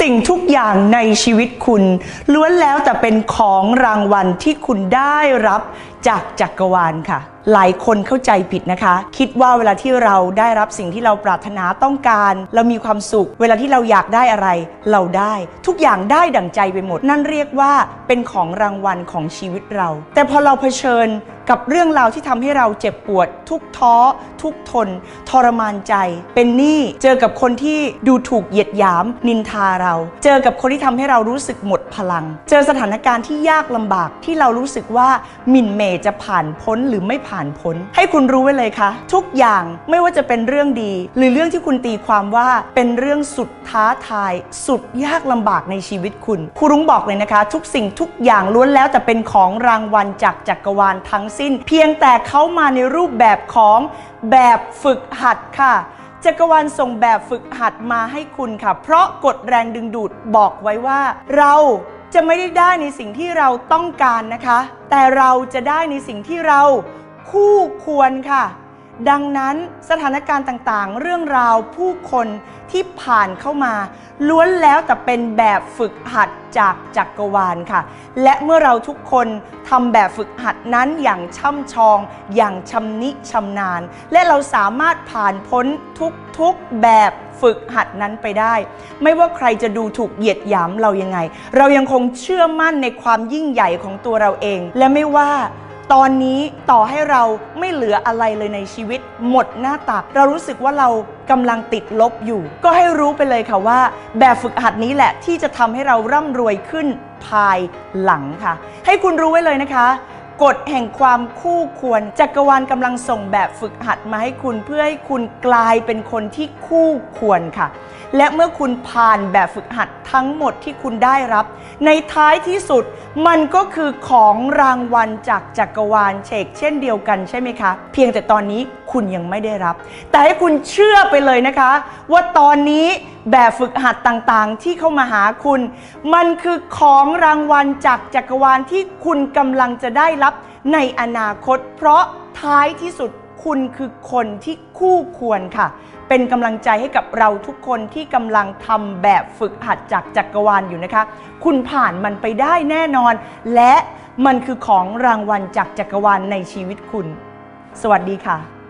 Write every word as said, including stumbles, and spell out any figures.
สิ่งทุกอย่างในชีวิตคุณล้วนแล้วแต่เป็นของรางวัลที่คุณได้รับจากจักรวาลค่ะหลายคนเข้าใจผิดนะคะคิดว่าเวลาที่เราได้รับสิ่งที่เราปรารถนาต้องการเรามีความสุขเวลาที่เราอยากได้อะไรเราได้ทุกอย่างได้ดั่งใจไปหมดนั่นเรียกว่าเป็นของรางวัลของชีวิตเราแต่พอเราเผชิญกับเรื่องราวที่ทำให้เราเจ็บปวดทุกท้อทุกทนทรมานใจเป็นหนี้เจอกับคนที่ดูถูกเหยียดหยามนินทาเราเจอกับคนที่ทำให้เรารู้สึกหมดพลังเจอสถานการณ์ที่ยากลำบากที่เรารู้สึกว่าหมิ่นเหม่จะผ่านพ้นหรือไม่ผ่านพ้นให้คุณรู้ไว้เลยค่ะทุกอย่างไม่ว่าจะเป็นเรื่องดีหรือเรื่องที่คุณตีความว่าเป็นเรื่องสุดท้าทายสุดยากลำบากในชีวิตคุณครูรุ้งบอกเลยนะคะทุกสิ่งทุกอย่างล้วนแล้วแต่เป็นของรางวัลจากจักรวาลทั้งสิ้นเพียงแต่เขามาในรูปแบบของแบบฝึกหัดค่ะจักรวาลส่งแบบฝึกหัดมาให้คุณค่ะเพราะกฎแรงดึงดูดบอกไว้ว่าเราจะไม่ได้ได้ในสิ่งที่เราต้องการนะคะแต่เราจะได้ในสิ่งที่เราคู่ควรค่ะดังนั้นสถานการณ์ต่างๆเรื่องราวผู้คนที่ผ่านเข้ามาล้วนแล้วแต่เป็นแบบฝึกหัดจากจักรวาลค่ะและเมื่อเราทุกคนทำแบบฝึกหัดนั้นอย่างช่ำชองอย่างชำนิชำนาญและเราสามารถผ่านพ้นทุกๆแบบฝึกหัดนั้นไปได้ไม่ว่าใครจะดูถูกเหยียดหยามเรายังไงเรายังคงเชื่อมั่นในความยิ่งใหญ่ของตัวเราเองและไม่ว่าตอนนี้ต่อให้เราไม่เหลืออะไรเลยในชีวิตหมดหน้าตักเรารู้สึกว่าเรากำลังติดลบอยู่ก็ให้รู้ไปเลยค่ะว่าแบบฝึกหัดนี้แหละที่จะทำให้เราร่ำรวยขึ้นภายหลังค่ะให้คุณรู้ไว้เลยนะคะกฎแห่งความคู่ควรจักรวาลกำลังส่งแบบฝึกหัดมาให้คุณเพื่อให้คุณกลายเป็นคนที่คู่ควรค่ะและเมื่อคุณผ่านแบบฝึกหัดทั้งหมดที่คุณได้รับในท้ายที่สุดมันก็คือของรางวัลจากจักรวาลเชกเช่นเดียวกันใช่ไหมคะเพียงแต่ตอนนี้คุณยังไม่ได้รับแต่ให้คุณเชื่อไปเลยนะคะว่าตอนนี้แบบฝึกหัดต่างๆที่เข้ามาหาคุณมันคือของรางวัลจากจักรวาลที่คุณกำลังจะได้รับในอนาคตเพราะท้ายที่สุดคุณคือคนที่คู่ควรค่ะเป็นกำลังใจให้กับเราทุกคนที่กำลังทำแบบฝึกหัดจากจักรวาลอยู่นะคะคุณผ่านมันไปได้แน่นอนและมันคือของรางวัลจากจักรวาลในชีวิตคุณสวัสดีค่ะ